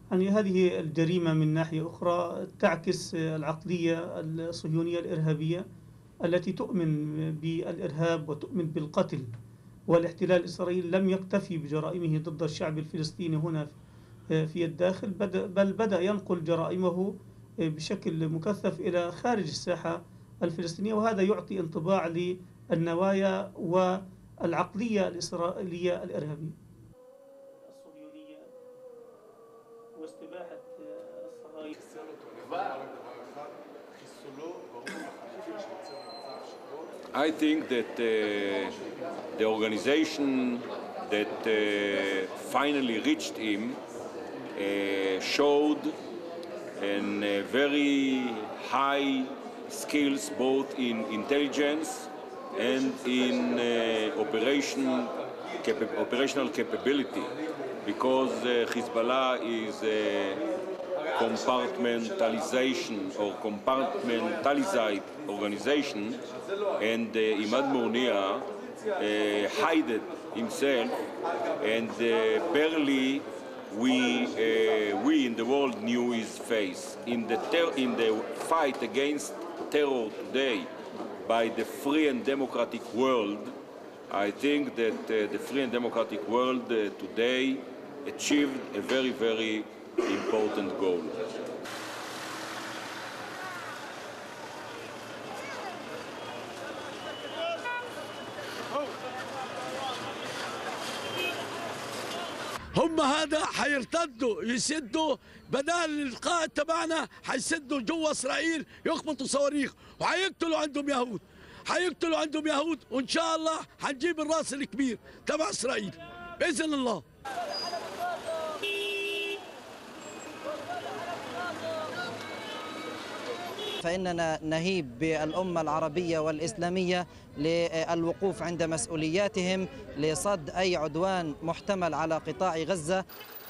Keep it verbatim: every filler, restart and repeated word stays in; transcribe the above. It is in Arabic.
يعني هذه الجريمة من ناحية أخرى تعكس العقلية الصهيونية الإرهابية التي تؤمن بالإرهاب وتؤمن بالقتل، والاحتلال الإسرائيلي لم يكتفي بجرائمه ضد الشعب الفلسطيني هنا في الداخل، بل بدأ ينقل جرائمه بشكل مكثف إلى خارج الساحة الفلسطينية، وهذا يعطي انطباع للنوايا والعقلية الإسرائيلية الإرهابية الصهيونية واستباحة الصهاينة. I think that uh, the organization that uh, finally reached him uh, showed an, uh, very high skills both in intelligence and in uh, operation, capa operational capability, because uh, Hezbollah is a compartmentalization or compartmentalized organization, and uh, Imad Mughniyeh uh, hid himself, and uh, barely we uh, we in the world knew his face. In the ter in the fight against terror today by the free and democratic world, I think that uh, the free and democratic world uh, today achieved a very, very important goal. هم هذا حيرتدوا يسدوا بدل القائد تبعنا، حيسدوا جوا اسرائيل يخبطوا صواريخ وحيقتلوا عندهم يهود، حيقتلوا عندهم يهود، وان شاء الله حنجيب الراس الكبير تبع اسرائيل باذن الله. فإننا نهيب بالأمة العربية والإسلامية للوقوف عند مسؤولياتهم لصد أي عدوان محتمل على قطاع غزة.